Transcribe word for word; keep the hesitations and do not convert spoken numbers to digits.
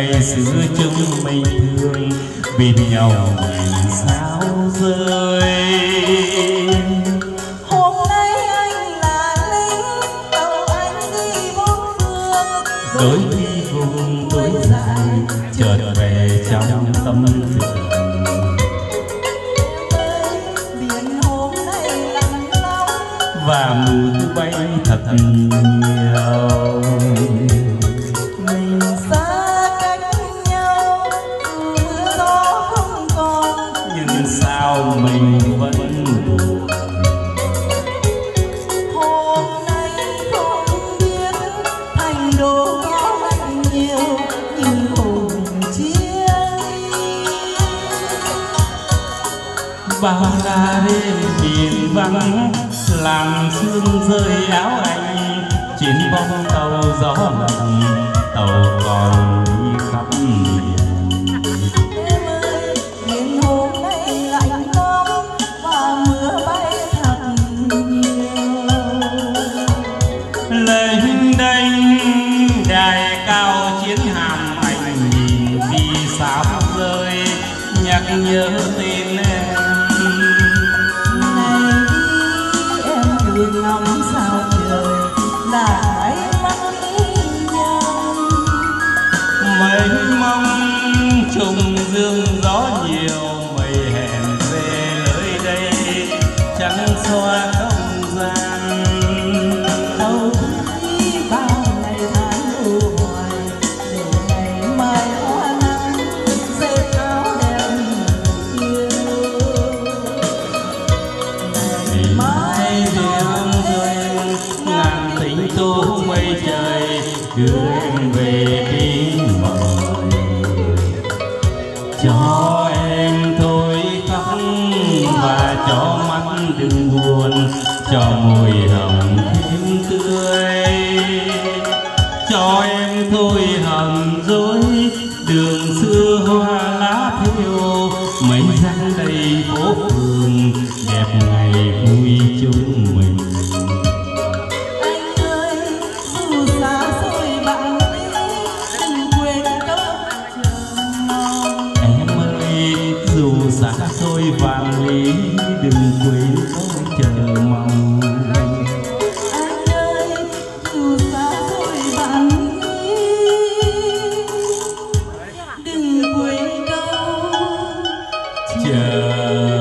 ngày xưa chúng mình thương bên nhau mình sao rơi. Hôm nay anh là lính tàu anh đi bốn phương, đôi khi vùng tối dài chợt về trong tâm thường. biển hôm nay lặng lắm Và mưa bay thật nhiều. Mình xa cách nhau dù mưa gió không còn, Nhưng sao mình vẫn buồn. hôm nay không biết thành đô có lạnh nhiều như hồi chia ly. Bao la đêm biển vắng làm sương rơi áo anh, trên bóng tàu gió lặng tàu còn đi khắp miền. Em ơi, biển hôm nay lạnh lắm và mưa bay thật nhiều. Lênh đênh đài cao chiến hàm anh nhìn vì sao rơi nhắc nhớ tên em. Này đi em cứ ngắm sao trời là ánh mắt nhân. Mênh mông trùng dương gió nhiều mây hẹn về nơi đây trắng xóa không gian. Đâu đi bao ngày tháng u hoài để ngày mai hoa nắng dệt áo đẹp yêu. Ngày mai đêm rơi ngàn tình tố mây trời đưa em về bên bờ, cho em thôi khóc và cho mắt đừng buồn, cho môi hồng thêm tươi, cho em thôi hầm dối đường xưa hoa lá thiêu mấy răng đầy phố phường đẹp ngày vui chúng mình. Anh ơi dù xa xôi bạn đi đừng quên câu chờ mong. Em ơi dù xa xôi vạn lý đừng quên câu chờ mong. Anh ơi dù xa xôi bạn đi đừng quên câu Chờ